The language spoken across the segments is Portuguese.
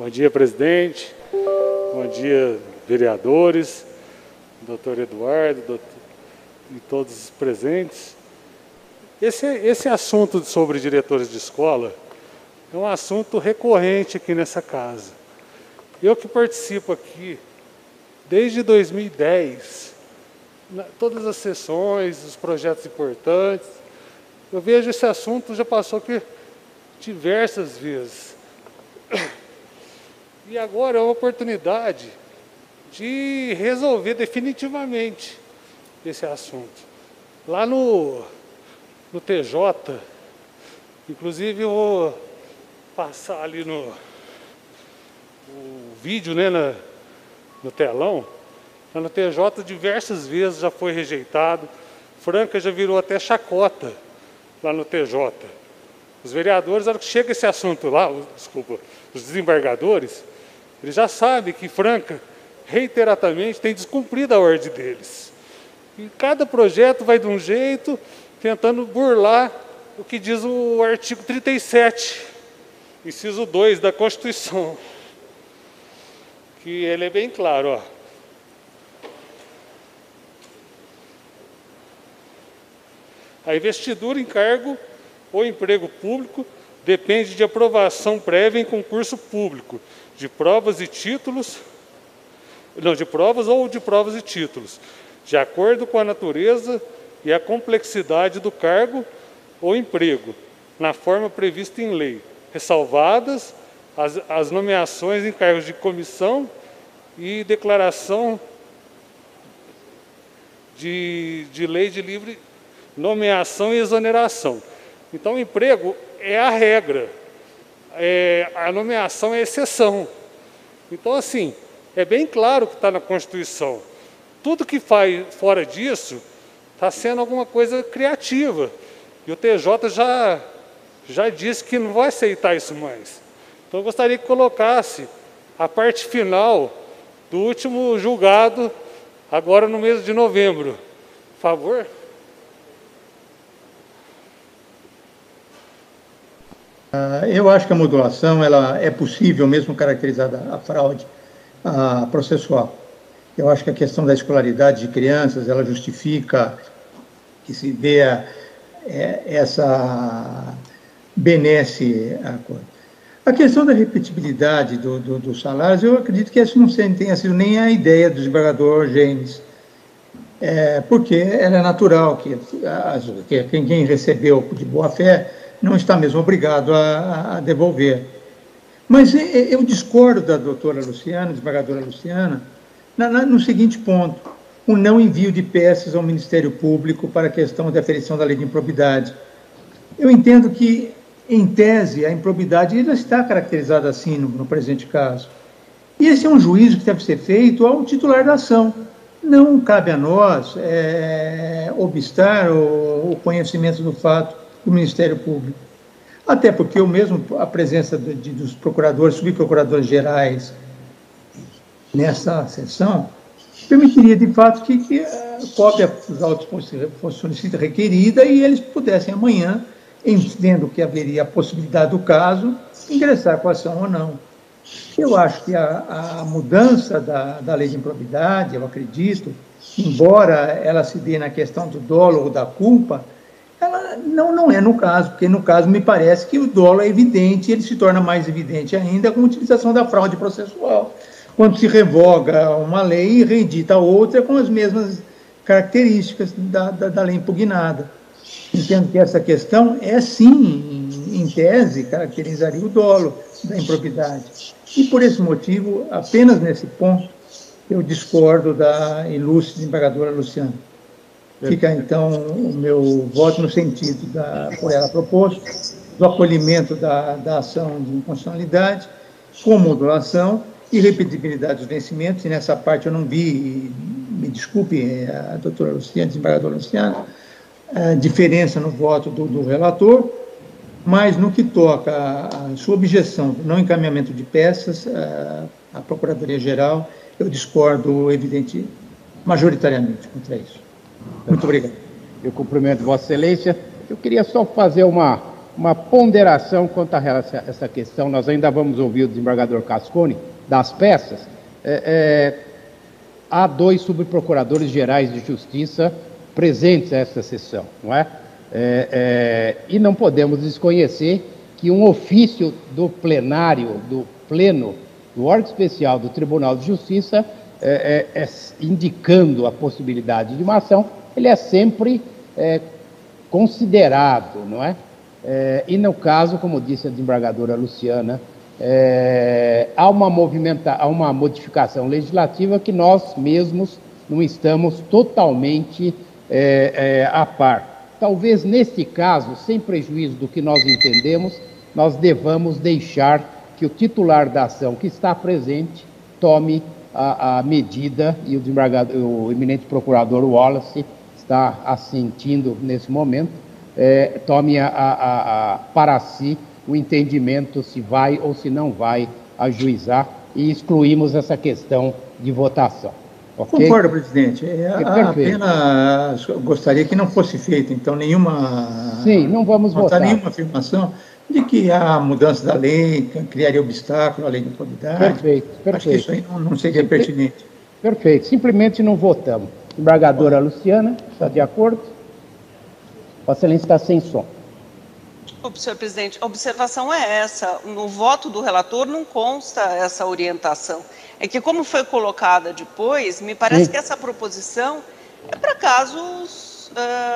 Bom dia, presidente. Bom dia, vereadores, doutor Eduardo e todos os presentes. Esse assunto sobre diretores de escola é um assunto recorrente aqui nessa casa. Eu que participo aqui desde 2010, todas as sessões, os projetos importantes, eu vejo esse assunto, já passou aqui diversas vezes. E agora é uma oportunidade de resolver definitivamente esse assunto. Lá no TJ, inclusive eu vou passar ali no vídeo, né, no telão. Lá no TJ diversas vezes já foi rejeitado. Franca já virou até chacota lá no TJ. Os vereadores, na hora que chega esse assunto lá, os desembargadores, eles já sabem que Franca, reiteradamente, tem descumprido a ordem deles. E cada projeto vai de um jeito, tentando burlar o que diz o artigo 37, inciso 2 da Constituição. Que ele é bem claro, ó. A investidura em cargo ou emprego público depende de aprovação prévia em concurso público, de provas e títulos, de provas e títulos, de acordo com a natureza e a complexidade do cargo ou emprego, na forma prevista em lei, ressalvadas as nomeações em cargos de comissão e declaração de lei de livre nomeação e exoneração. Então, o emprego é a regra, a nomeação é a exceção. Então, assim, é bem claro que está na Constituição. Tudo que faz fora disso está sendo alguma coisa criativa. E o TJ já disse que não vai aceitar isso mais. Então, eu gostaria que colocasse a parte final do último julgado, agora no mês de novembro. Por favor. Eu acho que a modulação ela é possível, mesmo caracterizada a fraude processual. Eu acho que a questão da escolaridade de crianças, ela justifica que se dê essa benesse a coisa. A questão da repetibilidade dos salários, eu acredito que essa não tenha sido nem a ideia do desembargador James, porque ela é natural que quem recebeu de boa fé não está mesmo obrigado a devolver. Mas eu discordo da doutora Luciana, desembargadora Luciana, no seguinte ponto: o não envio de peças ao Ministério Público para a questão da aferição da lei de improbidade. Eu entendo que, em tese, a improbidade ainda está caracterizada assim no presente caso. E esse é um juízo que deve ser feito ao titular da ação. Não cabe a nós obstar o conhecimento do fato do Ministério Público. Até porque a presença dos procuradores, subprocuradores gerais nessa sessão, permitiria, de fato, que a cópia dos autos fosse solicitada requerida e eles pudessem amanhã, entendendo que haveria a possibilidade do caso, ingressar com a ação ou não. Eu acho que a mudança da lei de improbidade, eu acredito, embora ela se dê na questão do dolo ou da culpa, ela não é no caso, porque no caso me parece que o dolo é evidente, e ele se torna mais evidente ainda com a utilização da fraude processual, quando se revoga uma lei e reedita outra com as mesmas características da lei impugnada. Entendo que essa questão sim, em tese, caracterizaria o dolo da improbidade. E por esse motivo, apenas nesse ponto, eu discordo da ilustre desembargadora Luciana. Fica, então, o meu voto no sentido por ela proposto, do acolhimento da ação de inconstitucionalidade, com modulação e repetibilidade dos vencimentos, e nessa parte eu não vi, me desculpe, a doutora Luciana, desembargadora Luciana, a diferença no voto do relator, mas no que toca à sua objeção do não encaminhamento de peças, a Procuradoria-Geral, eu discordo, evidente, majoritariamente contra isso. Muito obrigado. Eu cumprimento Vossa Excelência. Eu queria só fazer uma uma ponderação quanto a essa questão. Nós ainda vamos ouvir o desembargador Cascone das peças. Há 2 subprocuradores gerais de justiça presentes a esta sessão, não é? E não podemos desconhecer que um ofício do plenário, do pleno, do órgão especial do Tribunal de Justiça, indicando a possibilidade de uma ação, ele é sempre considerado, não é? E no caso, como disse a desembargadora Luciana, há uma modificação legislativa que nós mesmos não estamos totalmente a par. Talvez, nesse caso, sem prejuízo do que nós entendemos, nós devamos deixar que o titular da ação que está presente tome a medida, e o eminente procurador Wallace está assentindo nesse momento, tome para si o entendimento se vai ou se não vai ajuizar, e excluímos essa questão de votação. Okay? Concordo, presidente. Apenas gostaria que não fosse feita, então, nenhuma... Sim, não vamos votar. Nenhuma afirmação de que a mudança da lei criaria obstáculo à lei de improbidade. Perfeito. Acho que isso aí não seria pertinente. Perfeito. Simplesmente não votamos. Embargadora Luciana, está de acordo? Vossa Excelência está sem som. Senhor presidente, a observação é essa. No voto do relator não consta essa orientação. É que, como foi colocada depois, me parece que essa proposição é para casos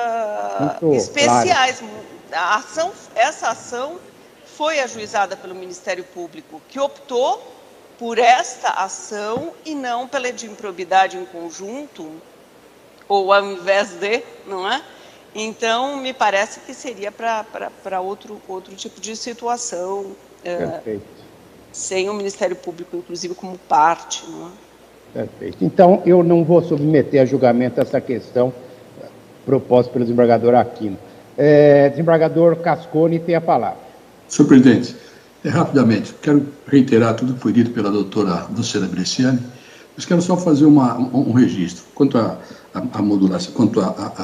especiais. Claro. Essa ação foi ajuizada pelo Ministério Público, que optou por esta ação e não pela de improbidade em conjunto, ou ao invés de, não é? Então, me parece que seria para outro tipo de situação, sem o Ministério Público, inclusive, como parte. Não é? Perfeito. Então, eu não vou submeter a julgamento essa questão proposta pelo desembargador Aquino. Desembargador Cascone tem a palavra. Senhor presidente, rapidamente, quero reiterar tudo que foi dito pela doutora Luciana Bresciani, mas quero só fazer um registro quanto à modulação, quanto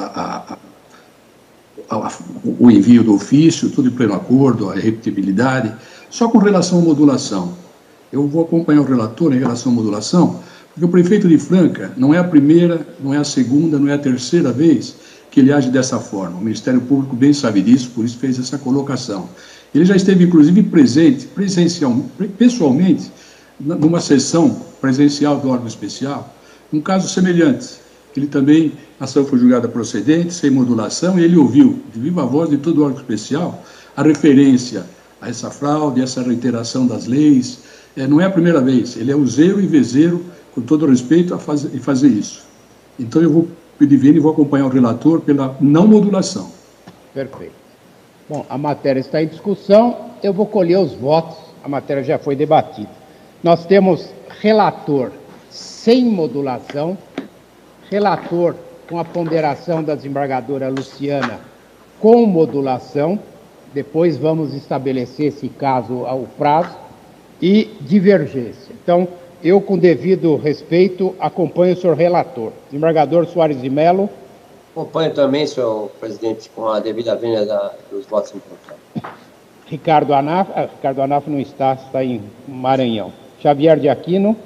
o envio do ofício, tudo em pleno acordo, a repetibilidade. Só com relação à modulação, eu vou acompanhar o relator em relação à modulação, porque o prefeito de Franca não é a primeira, não é a segunda, não é a terceira vez que ele age dessa forma. O Ministério Público bem sabe disso, por isso fez essa colocação. Ele já esteve, inclusive, presente, pessoalmente, numa sessão presencial do órgão especial, um caso semelhante. Ele também, a ação foi julgada procedente, sem modulação, e ele ouviu, de viva voz de todo o órgão especial, a referência a essa fraude, essa reiteração das leis. Não é a primeira vez, ele é useiro e vezeiro, com todo respeito, a fazer isso. Então, eu vou pedir e vou acompanhar o relator pela não modulação. Perfeito. Bom, a matéria está em discussão, eu vou colher os votos, a matéria já foi debatida. Nós temos relator sem modulação, relator com a ponderação da desembargadora Luciana com modulação, depois vamos estabelecer, se caso, o prazo, e divergência. Então, eu, com devido respeito, acompanho o senhor relator. Desembargador Soares de Mello. Acompanho também, senhor presidente, com a devida vênia dos votos importantes. Ricardo Anaf não está em Maranhão. Xavier de Aquino.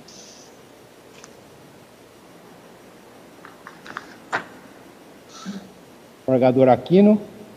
Desembargador Aquino.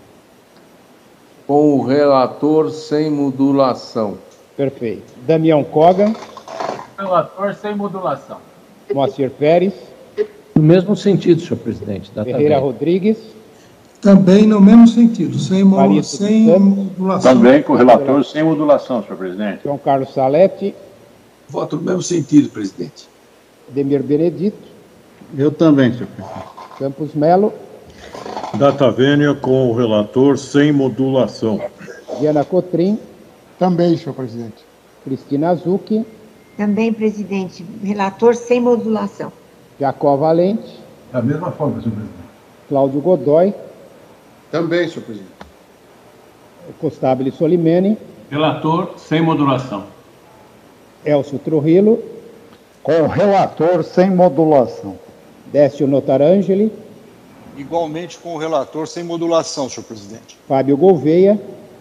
Com o relator sem modulação. Perfeito. Damião Kogan. Relator sem modulação. Moacir Pérez. No mesmo sentido, senhor presidente. Ferreira Rodrigues. Também no mesmo sentido, sem modulação. Também com o relator sem modulação, senhor presidente. João Carlos Salete. Voto no mesmo sentido, presidente. Demir Benedito. Eu também, senhor presidente. Campos Melo. Data vênia com o relator sem modulação. Diana Cotrim. Também, senhor presidente. Cristina Azucchi. Também, presidente. Relator sem modulação. Jacó Valente. Da mesma forma, senhor presidente. Cláudio Godoy. Também, senhor presidente. Costabile Solimene. Relator sem modulação. Elcio Trujillo. Com o relator sem modulação. Décio Notarangeli. Igualmente com o relator sem modulação, senhor presidente. Fábio Gouveia.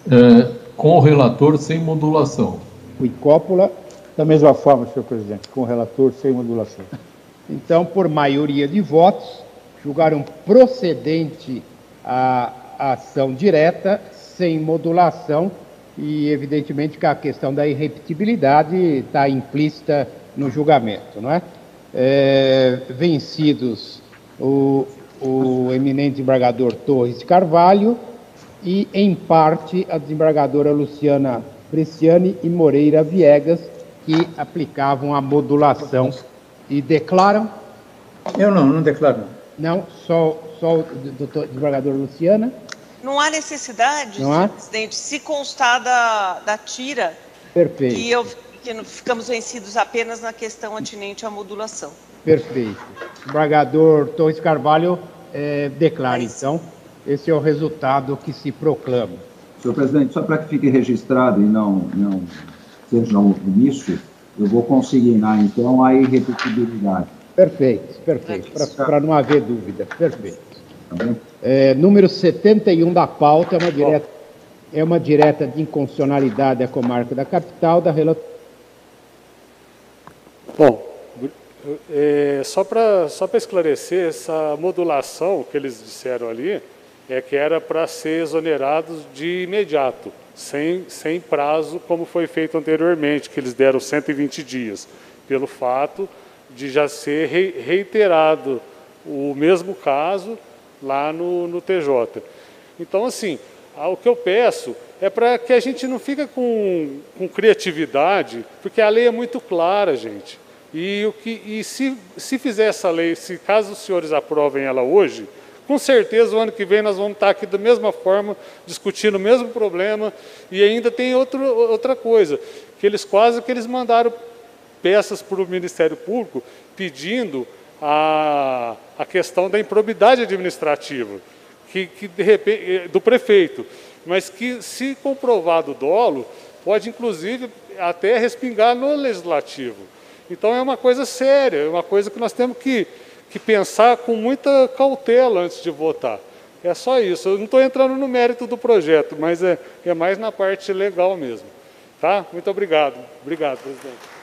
Com o relator, sem modulação. Rui Coppola. Da mesma forma, senhor presidente, com o relator, sem modulação. Então, por maioria de votos, julgaram procedente a ação direta, sem modulação, e evidentemente que a questão da irrepetibilidade está implícita no julgamento, não é? Vencidos o eminente desembargador Torres de Carvalho e, em parte, a desembargadora Luciana Bresciani e Moreira Viegas, que aplicavam a modulação. E declaram? Eu não declaro. Não, só o desembargador Luciana? Não há necessidade, Não há? senhor presidente, se constar da tira. Perfeito. Que ficamos vencidos apenas na questão atinente à modulação. Perfeito. O desembargador Torres Carvalho declara, então, esse é o resultado que se proclama. Senhor presidente, só para que fique registrado e não seja um omício, eu vou consignar, então, a irrepetibilidade. Perfeito, para não haver dúvida, perfeito. Número 71 da pauta é uma direta de inconstitucionalidade à comarca da capital, da relatora. Bom, só para esclarecer, essa modulação que eles disseram ali, que era para ser exonerados de imediato, sem prazo, como foi feito anteriormente, que eles deram 120 dias, pelo fato de já ser reiterado o mesmo caso lá no TJ. Então, assim, o que eu peço é para que a gente não fique com criatividade, porque a lei é muito clara, gente. E se fizer essa lei, se caso os senhores aprovem ela hoje, com certeza o ano que vem nós vamos estar aqui da mesma forma, discutindo o mesmo problema. E ainda tem outra coisa, que eles mandaram peças para o Ministério Público pedindo a questão da improbidade administrativa que de repente, do prefeito, mas que, se comprovado o dolo, pode inclusive até respingar no legislativo. Então é uma coisa séria, é uma coisa que nós temos que pensar com muita cautela antes de votar. É só isso. Eu não estou entrando no mérito do projeto, mas é mais na parte legal mesmo. Tá? Muito obrigado. Obrigado, presidente.